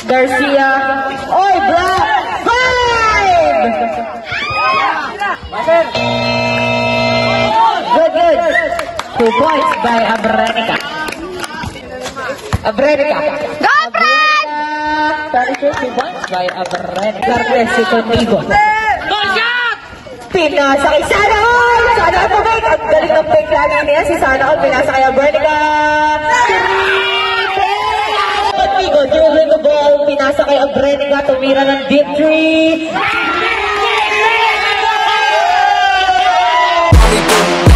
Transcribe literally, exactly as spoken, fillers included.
Garcia. Oy, block! Five! Good, good. Two points by Abrenica. Abrenica. Go, Fred! Two points by Abrenica. Carles contigo. Pinasa kay Sana All! Sana All pumake! Ang galing ng fake lagi niya si Sana All. Pinasa kay Abrenica. Contigo, dribbling the ball. Pinasa kay Abrenica. Tumira ng deep three.